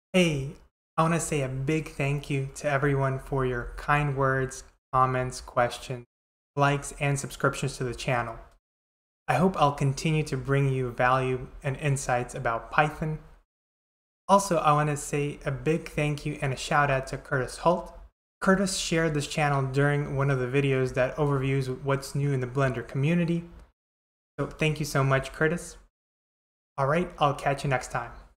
Hey, I want to say a big thank you to everyone for your kind words, comments, questions, likes, and subscriptions to the channel. I hope I'll continue to bring you value and insights about Python. Also, I want to say a big thank you and a shout out to Curtis Holt. Curtis shared this channel during one of the videos that overviews what's new in the Blender community. So thank you so much, Curtis. All right, I'll catch you next time.